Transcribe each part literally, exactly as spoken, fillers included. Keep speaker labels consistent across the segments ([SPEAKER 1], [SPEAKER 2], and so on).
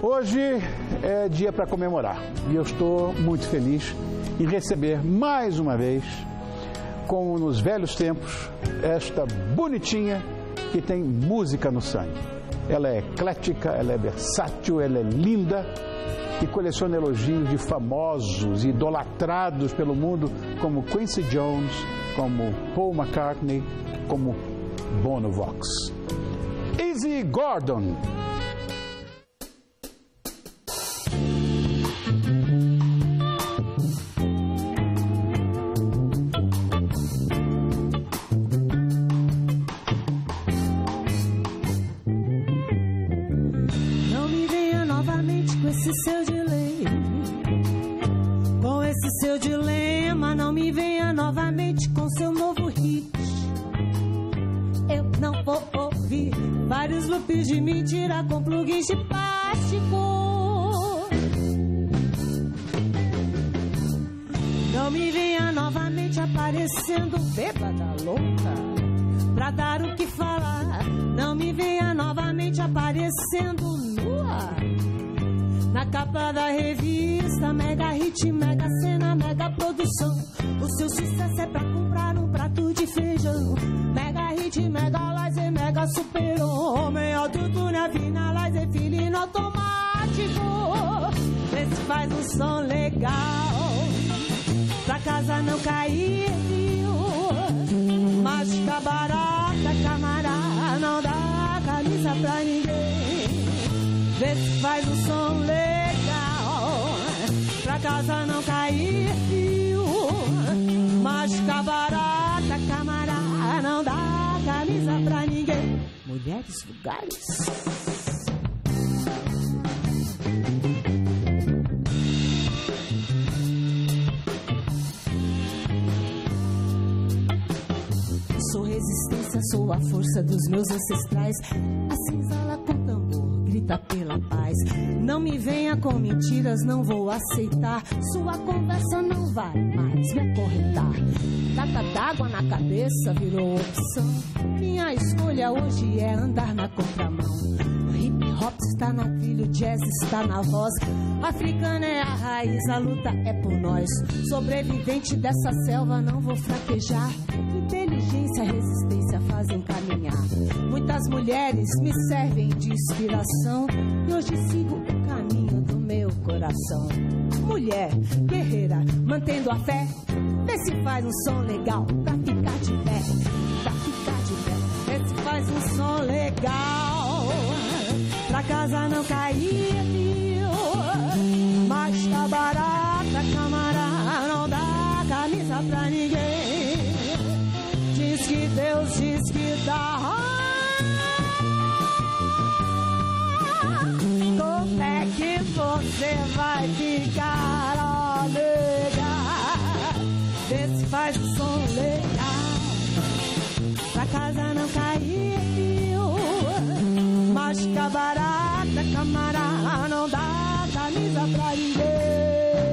[SPEAKER 1] Hoje é dia para comemorar e eu estou muito feliz em receber mais uma vez, como nos velhos tempos, esta bonitinha que tem música no sangue. Ela é eclética, ela é versátil, ela é linda e coleciona elogios de famosos e idolatrados pelo mundo como Quincy Jones, como Paul McCartney, como Bono Vox. Izzy Gordon.
[SPEAKER 2] Não me venha novamente com esse seu dilema, com esse seu dilema. Não me venha novamente com seu novo hit. Eu não vou ouvir vários loops de mentira com plugins de plástico. Não me venha novamente aparecendo bêbada louca pra dar o que falar. Não me venha novamente aparecendo nua na capa da revista Mega Hit, Mega Cena, Mega Produção. O seu sucesso é pra comprar um prato de feijão. Mega Hit, Mega Laser, Mega Super Homem, autotune, afina, laser, filino automático. Vê se faz um som legal pra casa não cair, viu? Mágica barata, camarada, não dá camisa pra ninguém. Vê se faz um som legal pra casa não cair, viu? Mágica barata, camarada, não dá camisa pra ninguém. Mulheres vulgares. Sou resistência, sou a força dos meus ancestrais. A senzala com tambor grita pela paz. Não me venha com mentiras, não vou aceitar. Sua conversa não vai mais me acorrentar. Data d'água na cabeça virou opção. Minha escolha hoje é andar na contramão. O hip hop está na trilha, o jazz está na voz. Africana é a raiz, a luta é por nós. Sobrevivente dessa selva, não vou fraquejar. Inteligência, resistência fazem caminhar. Muitas mulheres me servem de inspiração e hoje sigo o caminho do meu coração. Mulher, guerreira, mantendo a fé. Vê se faz um som legal pra ficar de pé. Pra ficar de pé. Vê se faz um som legal pra casa não cair, viu? Mas tá barata, camarada, não dá camisa pra ninguém. Diz que Deus diz que dá. Como é que você vai ficar, ó, nega? Vê se faz o som legal pra casa não cair, viu? Mágica barata, camarada, não dá camisa pra ninguém.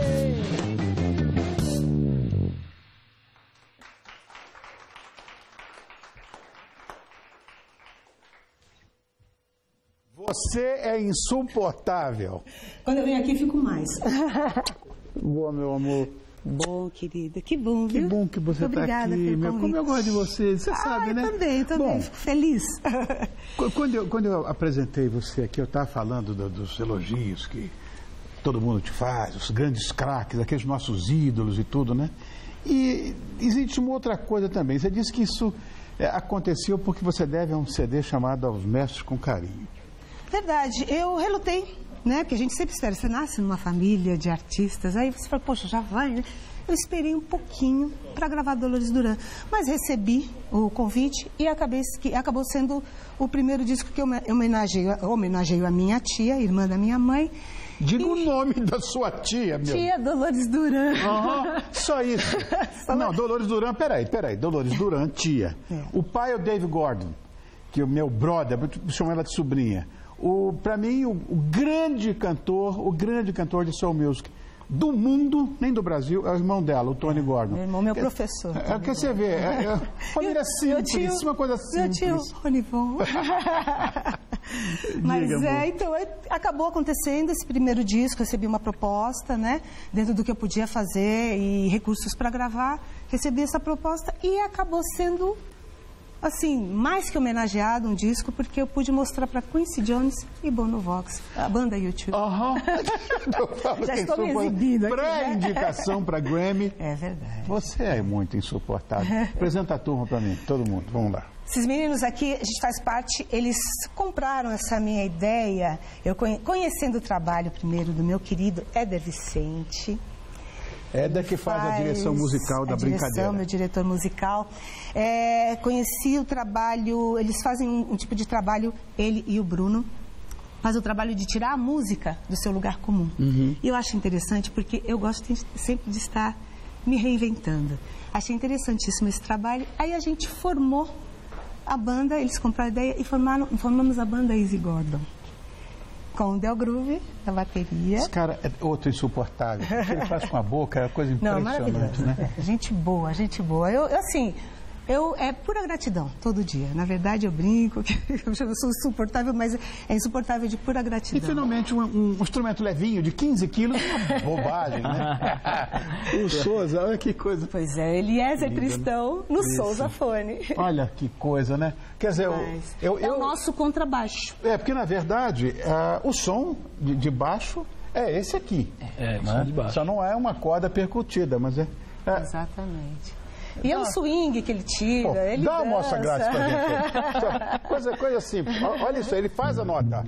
[SPEAKER 1] Você é insuportável.
[SPEAKER 2] Quando eu venho aqui, fico mais.
[SPEAKER 1] Boa, meu amor.
[SPEAKER 2] Bom, querida, que bom, viu?
[SPEAKER 1] Que bom que você está aqui. Meu, como eu gosto de você, você
[SPEAKER 2] ah,
[SPEAKER 1] sabe, né?
[SPEAKER 2] Também, também,
[SPEAKER 1] bom,
[SPEAKER 2] fico feliz.
[SPEAKER 1] Quando eu, quando eu apresentei você aqui, eu estava falando do, dos elogios que todo mundo te faz, os grandes craques, aqueles nossos ídolos e tudo, né? E existe uma outra coisa também. Você disse que isso é, aconteceu porque você deve a um C D chamado Aos Mestres com Carinho.
[SPEAKER 2] Verdade, eu relutei, né? Porque a gente sempre espera, você nasce numa família de artistas, aí você fala, poxa, já vai, né? Eu esperei um pouquinho para gravar Dolores Duran, mas recebi o convite e acabei, que acabou sendo o primeiro disco que eu homenageio, homenageio a minha tia, irmã da minha mãe.
[SPEAKER 1] Diga
[SPEAKER 2] e...
[SPEAKER 1] o nome da sua tia, meu.
[SPEAKER 2] Tia Dolores Duran.
[SPEAKER 1] Uhum, só isso. Não, Dolores Duran, peraí, peraí, Dolores Duran, tia. É. O pai é o Dave Gordon, que é o meu brother, eu chamo ela de sobrinha. O, para mim, o, o grande cantor, o grande cantor de soul music do mundo, nem do Brasil, é o irmão dela, o Tony Gordon.
[SPEAKER 2] Meu irmão, meu é, professor.
[SPEAKER 1] É o que você vê, é, é família simples, tio, uma coisa simples.
[SPEAKER 2] Meu tio, Rony Von.
[SPEAKER 3] Mas
[SPEAKER 1] Diga,
[SPEAKER 3] é,
[SPEAKER 1] amor.
[SPEAKER 3] então, é, acabou acontecendo esse primeiro disco, recebi uma proposta, né? Dentro do que eu podia fazer e recursos para gravar, recebi essa proposta e acabou sendo, assim, mais que homenageado um disco, porque eu pude mostrar para Quincy Jones e Bono Vox, a banda YouTube.
[SPEAKER 1] Aham.
[SPEAKER 3] Já estou me exibindo aqui, né?
[SPEAKER 1] Pré-indicação para Grammy.
[SPEAKER 3] É verdade.
[SPEAKER 1] Você é muito insuportável. Apresenta a turma para mim, todo mundo. Vamos lá.
[SPEAKER 3] Esses meninos aqui, a gente faz parte, eles compraram essa minha ideia, eu conhe- conhecendo o trabalho primeiro do meu querido Éder Vicente.
[SPEAKER 1] Éder que faz, a direção musical da
[SPEAKER 3] a direção,
[SPEAKER 1] brincadeira.
[SPEAKER 3] meu diretor musical. É, conheci o trabalho, eles fazem um, um tipo de trabalho, ele e o Bruno, fazem o trabalho de tirar a música do seu lugar comum.
[SPEAKER 1] Uhum.
[SPEAKER 3] E eu acho interessante porque eu gosto de- sempre de estar me reinventando. Achei interessantíssimo esse trabalho. Aí a gente formou a banda, eles compraram a ideia e formaram, formamos a banda Easy Gordon. Com o Del Groove na bateria.
[SPEAKER 1] Esse cara é outro insuportável. O que ele faz com a boca é coisa
[SPEAKER 3] Não,
[SPEAKER 1] impressionante,
[SPEAKER 3] maravilhoso.
[SPEAKER 1] né?
[SPEAKER 3] É, gente boa, gente boa. Eu, eu, assim, eu, é pura gratidão, todo dia. Na verdade, eu brinco, que eu sou insuportável, mas é insuportável de pura
[SPEAKER 1] E
[SPEAKER 3] gratidão.
[SPEAKER 1] finalmente um, um instrumento levinho de quinze quilos, uma bobagem, né? O Souza, olha que coisa.
[SPEAKER 3] Pois é, Eliezer
[SPEAKER 1] Linda,
[SPEAKER 3] Cristão no
[SPEAKER 1] Isso.
[SPEAKER 3] Souza Fone.
[SPEAKER 1] Olha que coisa, né? Quer dizer, eu,
[SPEAKER 3] Mas
[SPEAKER 1] eu,
[SPEAKER 3] é
[SPEAKER 1] eu-
[SPEAKER 3] o nosso contrabaixo.
[SPEAKER 1] é porque na verdade ah, o som de, de baixo é esse aqui.
[SPEAKER 4] É,
[SPEAKER 1] né?
[SPEAKER 4] som de baixo.
[SPEAKER 1] Só não é uma corda percutida, mas é. é
[SPEAKER 3] Exatamente. E é um swing que ele tira,
[SPEAKER 1] pô,
[SPEAKER 3] ele
[SPEAKER 1] dá uma
[SPEAKER 3] dança.
[SPEAKER 1] amostra grátis pra gente. aí. Só, coisa, coisa simples. Ó, olha isso, aí, ele faz a nota.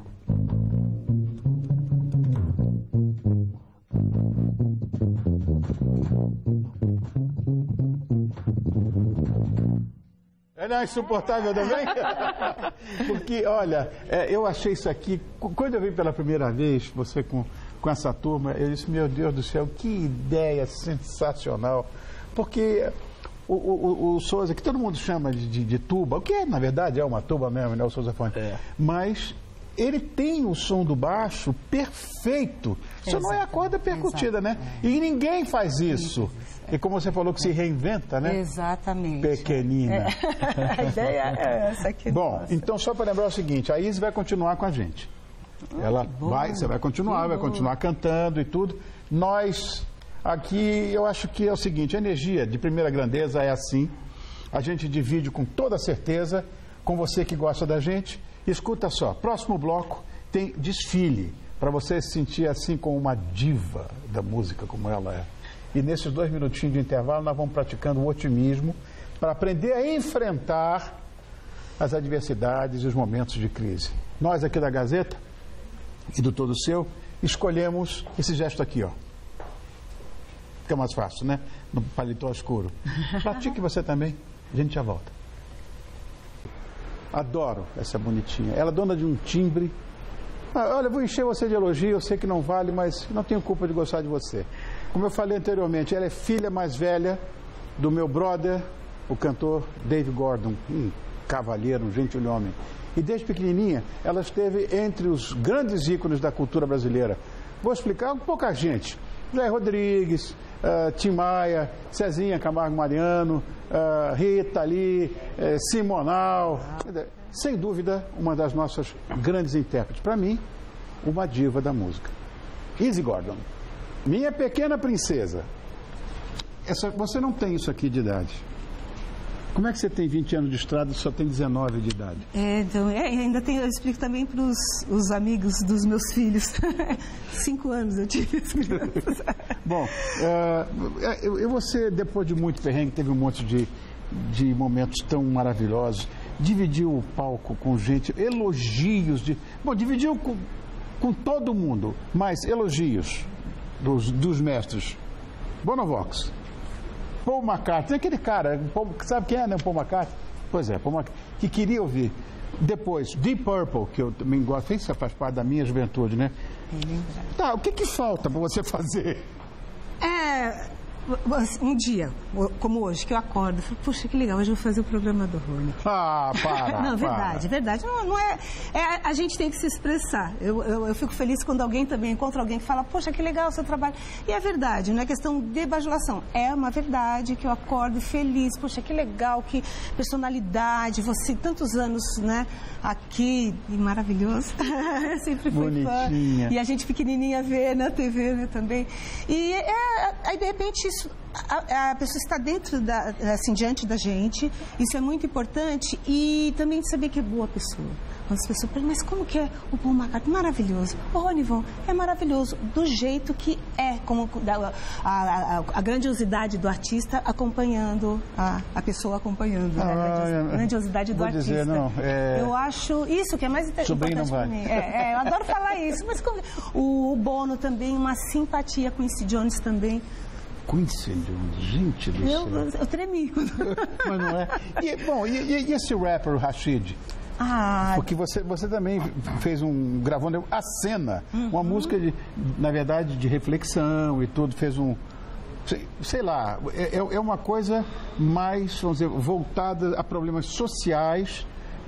[SPEAKER 1] Ele é insuportável também? Porque, olha, é, eu achei isso aqui, quando eu vi pela primeira vez você com, com essa turma, eu disse, meu Deus do céu, que ideia sensacional. Porque o, o, o Souza, que todo mundo chama de, de, de tuba, o que é, na verdade é uma tuba mesmo, né, o Souza Fone,
[SPEAKER 4] É.
[SPEAKER 1] mas ele tem o som do baixo perfeito. Só não é a corda percutida, né? E ninguém faz isso. E como você falou que se reinventa, né?
[SPEAKER 3] Exatamente.
[SPEAKER 1] Pequenina.
[SPEAKER 3] É. A ideia é essa aqui.
[SPEAKER 1] Bom,
[SPEAKER 3] nossa.
[SPEAKER 1] então só para lembrar o seguinte, a Izzy vai continuar com a gente. Ela
[SPEAKER 3] bom,
[SPEAKER 1] vai, você vai continuar,
[SPEAKER 3] que
[SPEAKER 1] vai
[SPEAKER 3] bom.
[SPEAKER 1] continuar cantando e tudo. Nós, aqui, eu acho que é o seguinte, a energia de primeira grandeza é assim. A gente divide com toda certeza com você que gosta da gente. Escuta só, próximo bloco tem desfile, para você se sentir assim como uma diva da música, como ela é. E nesses dois minutinhos de intervalo nós vamos praticando o otimismo para aprender a enfrentar as adversidades e os momentos de crise. Nós aqui da Gazeta e do Todo Seu escolhemos esse gesto aqui, ó. Fica mais fácil, né? No paletó escuro. Pratique você também. A gente já volta. Adoro essa bonitinha. Ela é dona de um timbre. Ah, olha, vou encher você de elogio, eu sei que não vale, mas não tenho culpa de gostar de você. Como eu falei anteriormente, ela é filha mais velha do meu brother, o cantor Dave Gordon, um cavalheiro, um gentil homem. E desde pequenininha, ela esteve entre os grandes ícones da cultura brasileira. Vou explicar com pouca gente. Zé Rodrigues, uh, Tim Maia, Cezinha Camargo Mariano, uh, Rita Lee, uh, Simonal. Sem dúvida, uma das nossas grandes intérpretes. Para mim, uma diva da música. Easy Gordon. Minha pequena princesa. Essa, você não tem isso aqui de idade. Como é que você tem vinte anos de estrada e só tem dezenove de idade?
[SPEAKER 3] É, então, é, ainda tem, eu explico também para os amigos dos meus filhos. Cinco anos eu tive as crianças.
[SPEAKER 1] Bom, uh, eu, eu, você, depois de muito perrengue, teve um monte de, de momentos tão maravilhosos. Dividiu o palco com gente, elogios de... Bom, dividiu com, com todo mundo, mas elogios dos, dos mestres. Bono Vox, Paul McCartney, aquele cara, Paul, sabe quem é, né, Paul McCartney? Pois é, Paul McCartney, que queria ouvir. Depois, Deep Purple, que eu também gosto, isso faz parte da minha juventude, né? Tá, o que que falta para você fazer?
[SPEAKER 3] É, um dia, como hoje, que eu acordo, eu falo, puxa, que legal, hoje eu vou fazer o programa do Rony.
[SPEAKER 1] Ah, para,
[SPEAKER 3] Não, verdade,
[SPEAKER 1] para.
[SPEAKER 3] verdade. Não, não é, é, a gente tem que se expressar. Eu, eu, eu fico feliz quando alguém também encontra alguém que fala, poxa, que legal o seu trabalho. E é verdade, não é questão de bajulação. É uma verdade que eu acordo feliz, poxa, que legal, que personalidade, você, tantos anos, né, aqui, e maravilhoso. Eu sempre fui fã. E a gente pequenininha vê na T V, né, também. E é, aí, de repente, isso, a, a pessoa está dentro, da, assim, diante da gente. Isso é muito importante. E também de saber que é boa pessoa. Quando as pessoas perguntam, mas como que é o Paul McCartney? Maravilhoso. O Rony Von é maravilhoso, do jeito que é, como a, a, a, a grandiosidade do artista acompanhando, a, a pessoa acompanhando, ah, né? A grandiosidade do
[SPEAKER 1] vou
[SPEAKER 3] artista.
[SPEAKER 1] Dizer, não, é...
[SPEAKER 3] Eu acho isso que é mais inter... importante para mim. É, é, eu adoro falar isso, mas como... o Bono também, uma simpatia com o Quincy Jones também.
[SPEAKER 1] Quincy Jones, gente do
[SPEAKER 3] eu,
[SPEAKER 1] céu.
[SPEAKER 3] Eu tremi.
[SPEAKER 1] Mas não é. E, bom, e, e esse rapper, o Rashid?
[SPEAKER 3] Ah,
[SPEAKER 1] porque você, você também fez um, gravou a cena, uhum. uma música, de, na verdade, de reflexão e tudo, fez um, sei, sei lá, é, é uma coisa mais, vamos dizer, voltada a problemas sociais.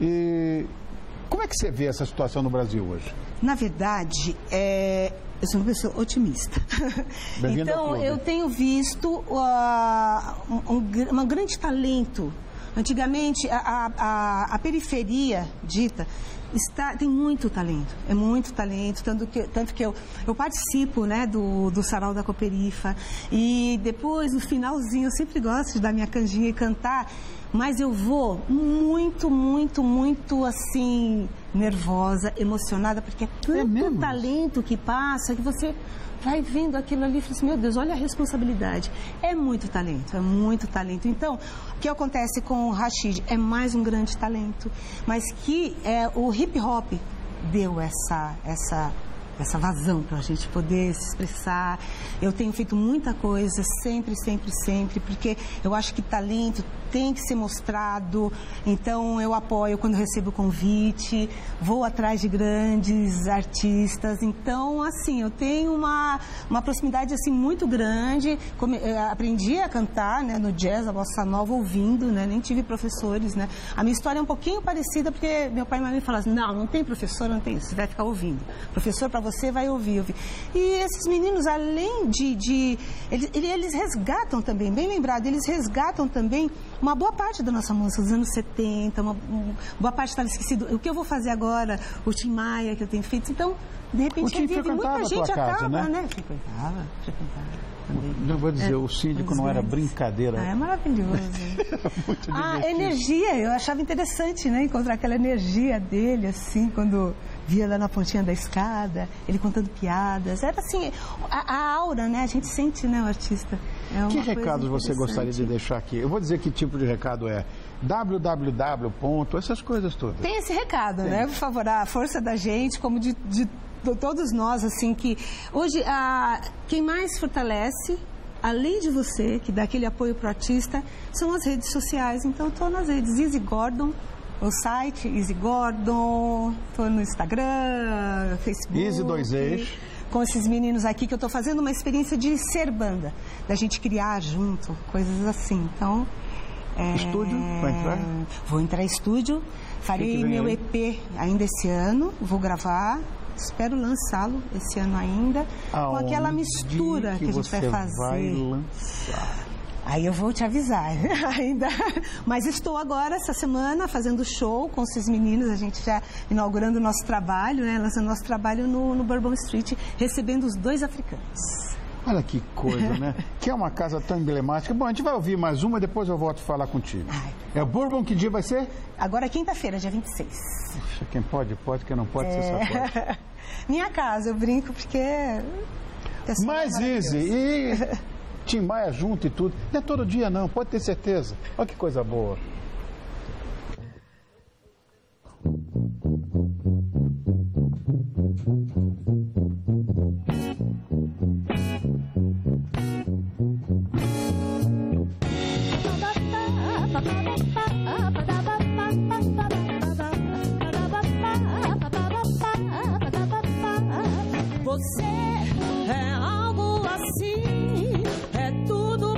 [SPEAKER 1] E como é que você vê essa situação no Brasil hoje?
[SPEAKER 3] Na verdade, é... eu sou uma pessoa otimista. Então, eu tenho visto uh, um, um, um grande talento. Antigamente, a, a, a periferia dita está, tem muito talento, é muito talento, tanto que, tanto que eu, eu participo, né, do, do Sarau da Cooperifa, e depois, no finalzinho, eu sempre gosto de dar minha canjinha e cantar, mas eu vou muito, muito, muito, assim, nervosa, emocionada, porque é tanto é talento que passa que você vai vendo aquilo ali e fala assim, meu Deus, olha a responsabilidade. É muito talento, é muito talento. Então, o que acontece com o Rashid é mais um grande talento, mas que é, o hip hop deu essa, essa, essa vazão para a gente poder se expressar. Eu tenho feito muita coisa, sempre, sempre, sempre, porque eu acho que talento tem que ser mostrado, então eu apoio quando recebo convite, vou atrás de grandes artistas, então assim, eu tenho uma, uma proximidade assim muito grande, Come, aprendi a cantar, né, no jazz, a bossa nova ouvindo, né, nem tive professores, né, a minha história é um pouquinho parecida porque meu pai e minha mãe falam assim, não, não tem professor, não tem, você vai ficar ouvindo, professor para você vai ouvir, ouvir, e esses meninos além de, de eles, eles resgatam também, bem lembrado, eles resgatam também uma boa parte da nossa música dos anos setenta, uma, uma boa parte estava esquecido. O que eu vou fazer agora, o Tim Maia que eu tenho feito, então, de repente, revive, muita gente acaba, né? né? Frequentava, frequentava também.
[SPEAKER 1] Não vou dizer,
[SPEAKER 3] é,
[SPEAKER 1] o síndico não era brincadeira.
[SPEAKER 3] Ah, é maravilhoso.
[SPEAKER 1] Muito
[SPEAKER 3] a energia, eu achava interessante, né? Encontrar aquela energia dele, assim, quando via lá na pontinha da escada, ele contando piadas. Era assim, a, a aura, né? A gente sente, né, o artista. É uma
[SPEAKER 1] que recados você gostaria de deixar aqui? Eu vou dizer que tipo de recado é. www. Essas coisas todas.
[SPEAKER 3] Tem esse recado, Tem. né? Por favor, a força da gente, como de, de, de todos nós, assim, que hoje a, quem mais fortalece, além de você, que dá aquele apoio para o artista, são as redes sociais. Então, estou nas redes Easy Gordon, o site Easy Gordon, estou no Instagram, Facebook.
[SPEAKER 1] Easy dois ex.
[SPEAKER 3] Com esses meninos aqui, que eu estou fazendo uma experiência de ser banda, da gente criar junto, coisas assim. Então, é...
[SPEAKER 1] Estúdio, vai entrar?
[SPEAKER 3] Vou entrar em estúdio, farei meu aí? E P ainda esse ano, vou gravar, espero lançá-lo esse ano ainda,
[SPEAKER 1] Aonde
[SPEAKER 3] com aquela mistura que, que a gente vai fazer.
[SPEAKER 1] Vai lançar?
[SPEAKER 3] Aí eu vou te avisar ainda. Mas estou agora, essa semana, fazendo show com esses meninos. A gente já inaugurando o nosso trabalho, né? Lançando nosso trabalho no, no Bourbon Street, recebendo os dois africanos.
[SPEAKER 1] Olha que coisa, né? Que é uma casa tão emblemática. Bom, a gente vai ouvir mais uma, depois eu volto a falar contigo. Ai. É o Bourbon, que dia vai ser?
[SPEAKER 3] Agora quinta-feira, dia vinte e seis.
[SPEAKER 1] Puxa, quem pode, pode, quem não pode, é... você só pode.
[SPEAKER 3] Minha casa, eu brinco, porque...
[SPEAKER 1] Mais easy. E... Tim Maia junto e tudo. Não é todo dia, não, pode ter certeza. Olha que coisa boa.
[SPEAKER 2] Você é algo assim, é tudo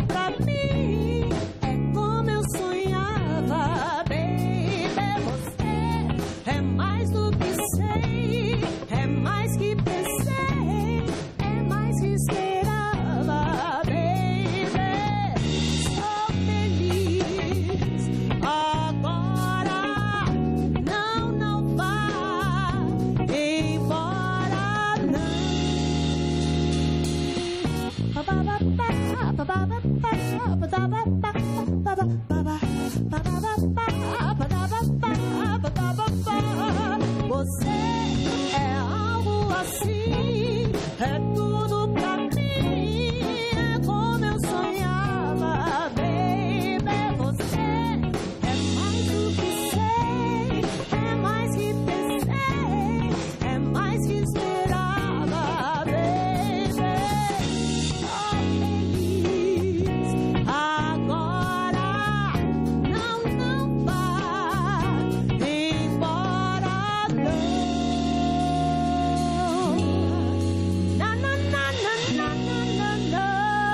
[SPEAKER 2] assim, é tudo pra mim, é como eu sonhava, baby. Você é mais do que sei, é mais que pensei, é mais que esperava, baby. Tô feliz agora, não, não vá embora, não. Na, na, na, na, na, na, na.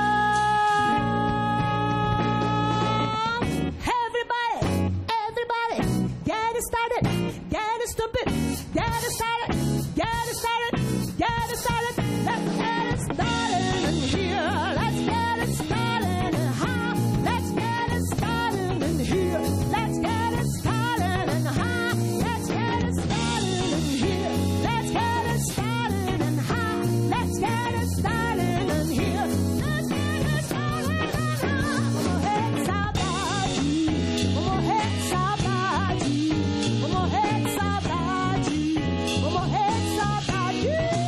[SPEAKER 2] Everybody, everybody, get it started, get it stupid, get it started, get it started, get it started. Let's get it started in here. Let's get it started in high. Let's get it started in here. Let's get it started in high. Let's get it started in here. Let's get it started in high. Let's get it started in here. Let's get it started in high. Vou morrer de saudade. Vou morrer de saudade. Vou morrer de saudade. Vou morrer de saudade.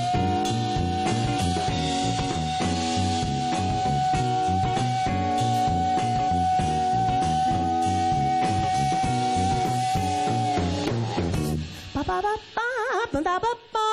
[SPEAKER 2] Ba, ba, ba, ba, ba, ba, ba.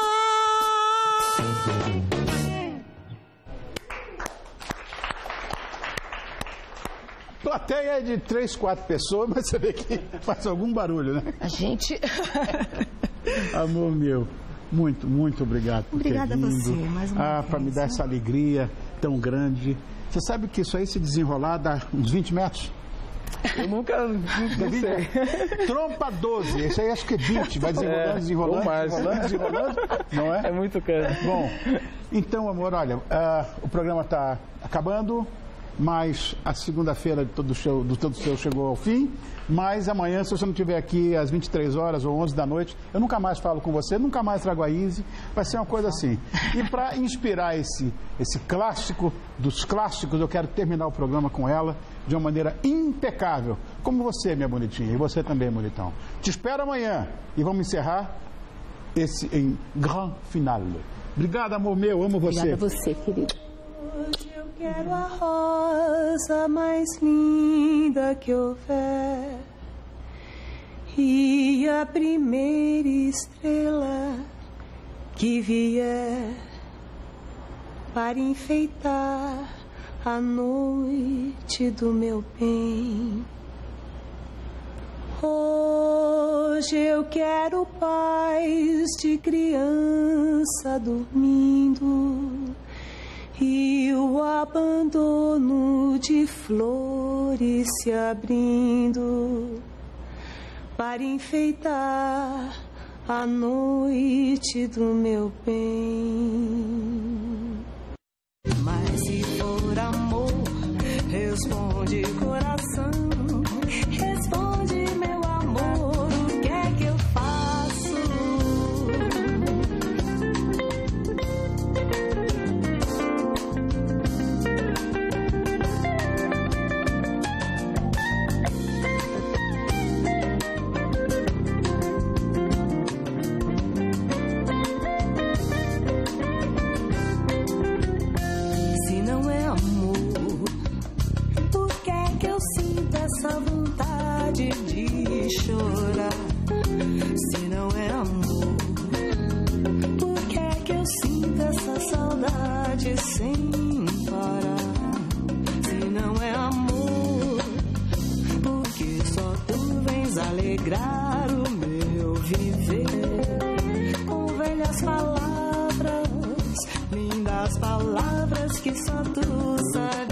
[SPEAKER 1] Plateia é de três, quatro pessoas, mas você vê que faz algum barulho, né?
[SPEAKER 3] A gente...
[SPEAKER 1] Amor meu, muito, muito obrigado por
[SPEAKER 3] Obrigada a
[SPEAKER 1] ter vindo.
[SPEAKER 3] você, mais uma
[SPEAKER 1] Ah,
[SPEAKER 3] vez,
[SPEAKER 1] para me dar
[SPEAKER 3] né?
[SPEAKER 1] essa alegria tão grande. Você sabe que isso aí se desenrolar dá uns vinte metros?
[SPEAKER 4] Eu nunca, não sei.
[SPEAKER 1] Trompa doze, esse aí acho que é vinte, vai desenrolando,
[SPEAKER 4] É,
[SPEAKER 1] desenrolando,
[SPEAKER 4] ou mais.
[SPEAKER 1] desenrolando, desenrolando, não é?
[SPEAKER 4] É muito caro.
[SPEAKER 1] Bom, então, amor, olha, ah, o programa está acabando, mas a segunda-feira de todo show, do todo show chegou ao fim, mas amanhã, se você não estiver aqui às vinte e três horas ou onze da noite, eu nunca mais falo com você, nunca mais trago a Izzy, vai ser uma coisa assim. E para inspirar esse, esse clássico dos clássicos, eu quero terminar o programa com ela de uma maneira impecável, como você, minha bonitinha, e você também, bonitão. Te espero amanhã e vamos encerrar esse em grand finale. Obrigado, amor meu, amo você.
[SPEAKER 3] Obrigada a você, querido.
[SPEAKER 2] Hoje eu quero a rosa mais linda que houver e a primeira estrela que vier para enfeitar a noite do meu bem. Hoje eu quero paz de criança dormindo e o abandono de flores se abrindo para enfeitar a noite do meu bem. Mas se for amor, responde coração, responde meu amor, o que é que eu faço? Se não é amor, por que é que eu sinto essa vontade de chorar? Se não é amor, por que é que eu sinto essa saudade sem parar? Se não é amor, porque só tu vens alegrar o meu viver com velhas palavras, lindas palavras que só tu sabes